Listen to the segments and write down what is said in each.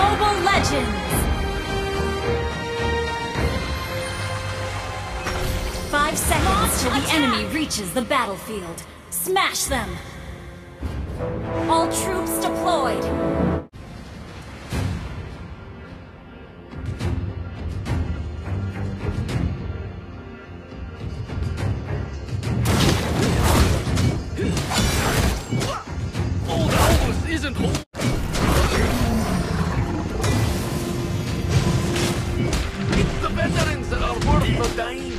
Mobile Legends! 5 seconds till the enemy reaches the battlefield. Smash them! All troops deployed! Old Albus isn't whole. It's the veterans that are worth the dying.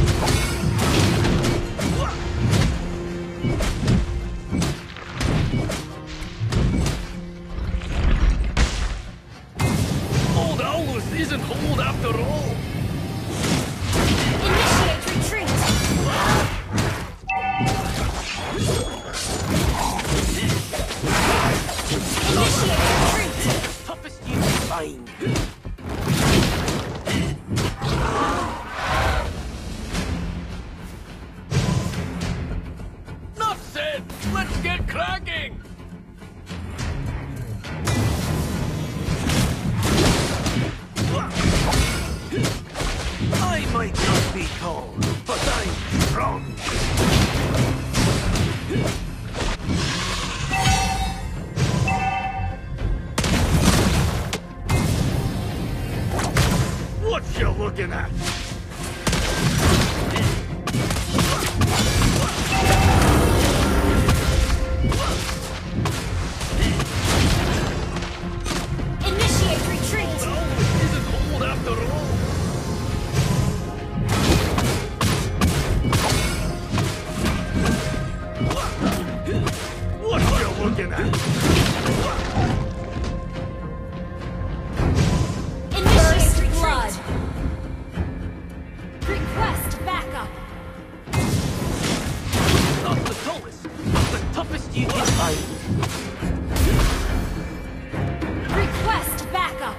Old Albus isn't old after all. Initiate retreat! Initiate retreat! Toughest you can find. Enough said! Let's get cracking! I might not be tall, but I'm strong. What you looking at? Initiate retreat! Isn't old after all. What you looking at? Initiate retreat! Blood. Request backup! Not the tallest, but the toughest you can find. Request backup!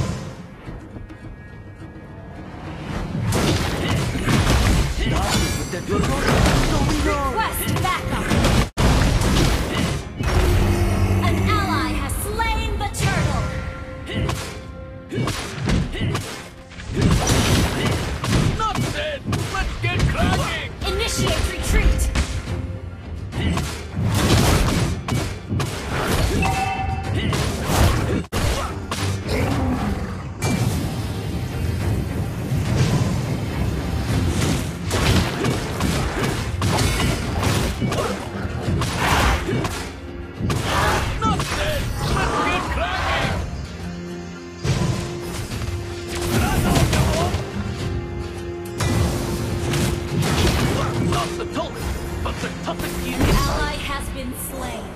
Started with the Dragon. Request backup! An ally has slain the turtle! Not dead! Let's get cracking! Initiate retreat! Not dead! Let's get cracking! Not the tallest, but the toughest you can find. Ally has been slain.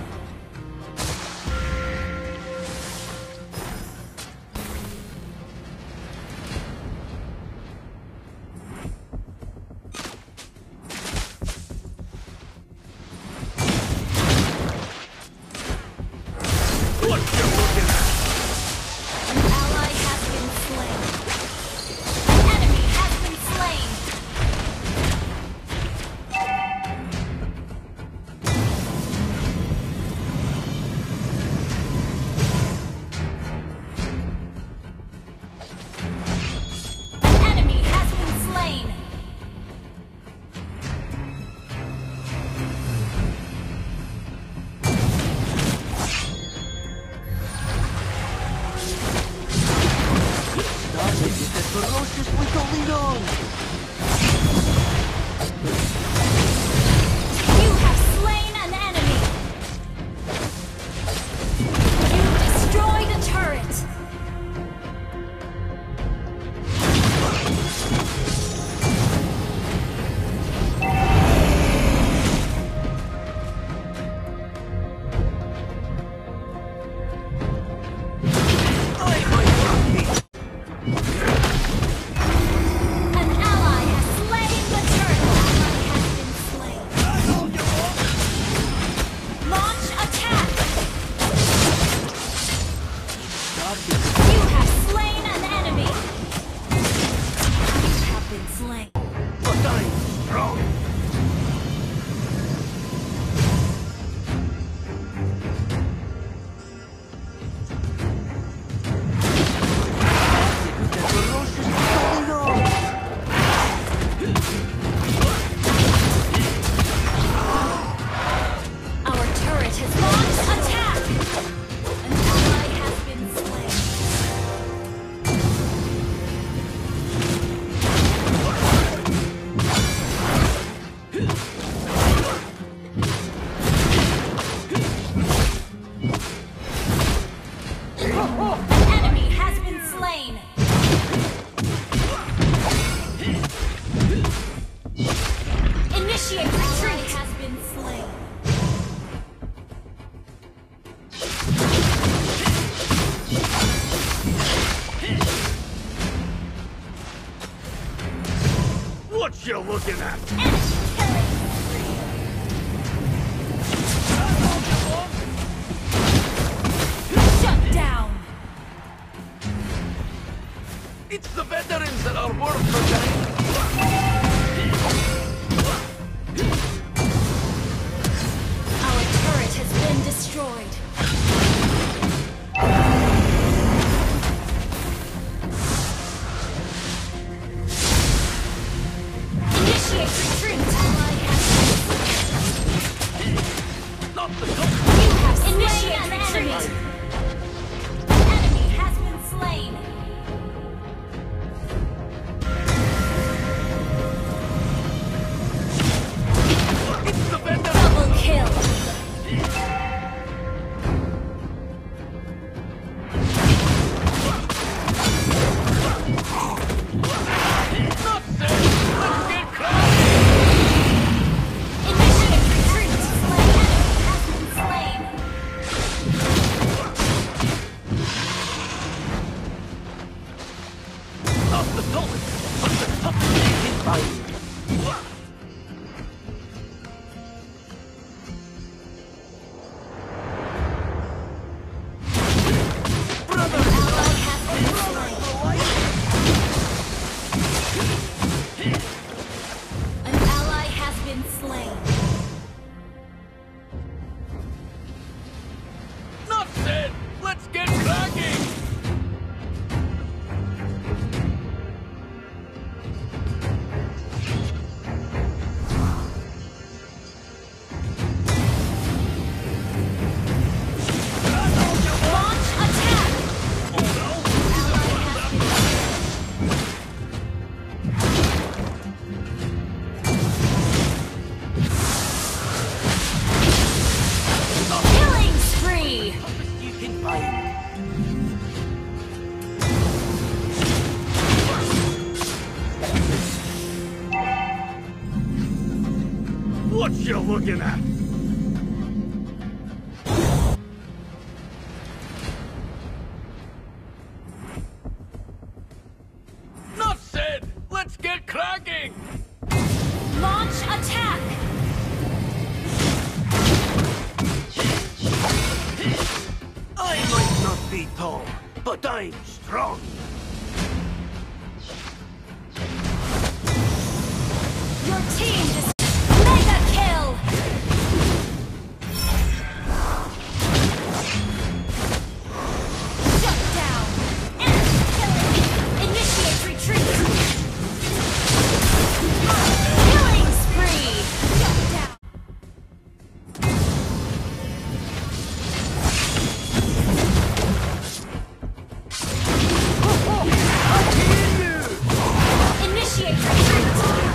What you looking at? An ally has been slain. An enemy has been slain. An enemy has been slain. Started with the ferocious Witolino. You have slain an enemy. You destroyed a turret. I might not be. An What you looking at? Enemy killing. Shut down. It's the veterans that are worth protecting. Our turret has been destroyed. Initiate retreat. Not the You have initiate retreat. Enemy has been slain. It's the veterans. Double kill. Not safe. Let's get cracking. Initiate retreat. Enemy has been slain. Not the tallest, but the toughest you can find. Brother, Ally has been slain. An ally has been slain. not said. Let's get cracking. Launch attack. Killing spree. Toughest you can find. What you looking at? Not said. Let's get cracking. Launch attack. I might not be tall, but I'm strong. Your team is mega kill. Shut down. Enemy killing. Initiate retreat. Killing spree. Shut down. Initiate retreat.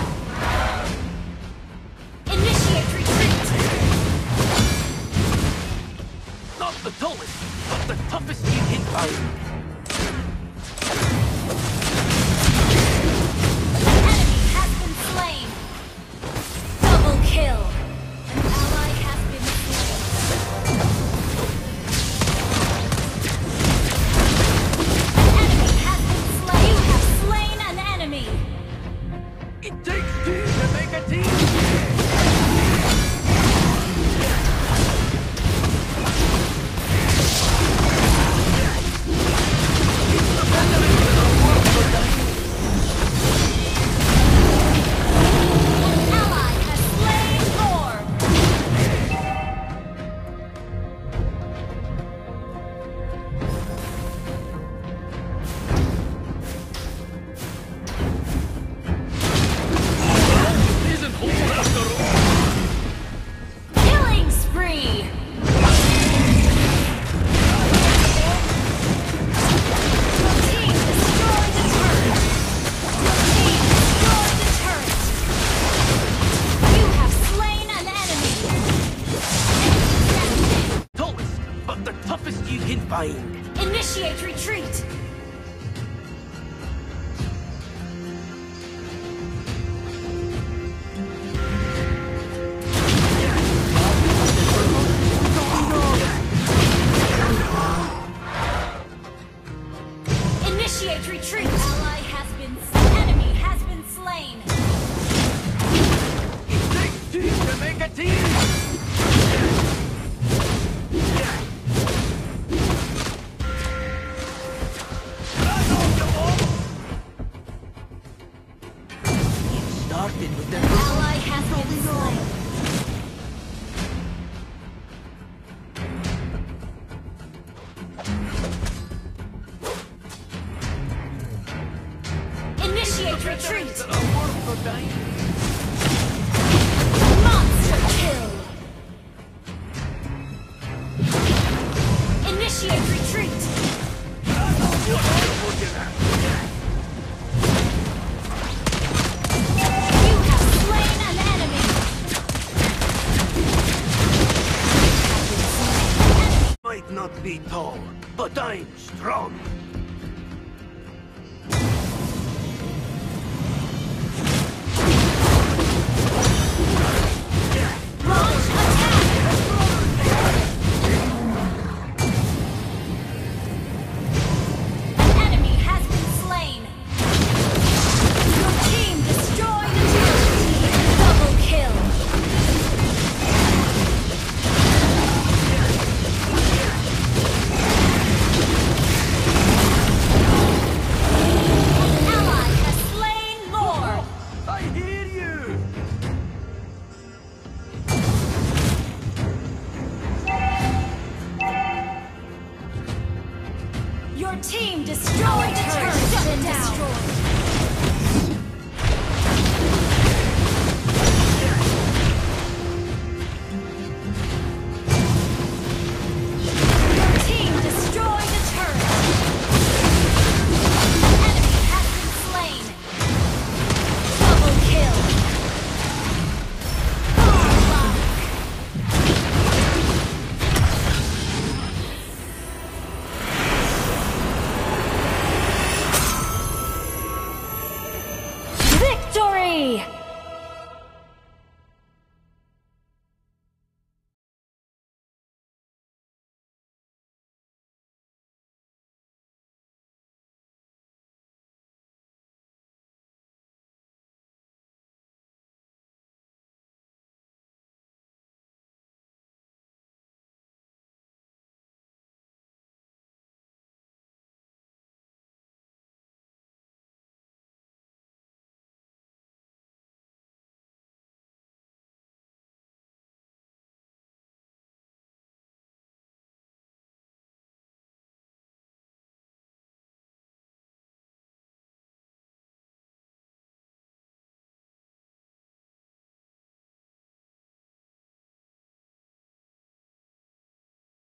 Initiate retreat. Not the tallest, but the toughest you can find. Enemy has been slain. Double kill. An ally has been slain. An enemy has been slain. You have slain an enemy. It takes two to make a team. It's the veterans that are worth protecting. An ally has slain Orb. Isn't hold after all. Killing spree. Your team destroyed the turret. Your team destroyed the turret. You have slain an enemy. Tallest, but the toughest you can find. Initiate retreat. Initiate retreat. Enemy has been slain. retreat! That are worth the dime. Monster kill! Initiate retreat! You have slain an enemy! Might not be tall, but I'm strong. Launch attack! An enemy has been slain! Your team destroyed a turret! Double kill! An ally has slain Lord! I hear you. Your team destroyed a turret! Shut down!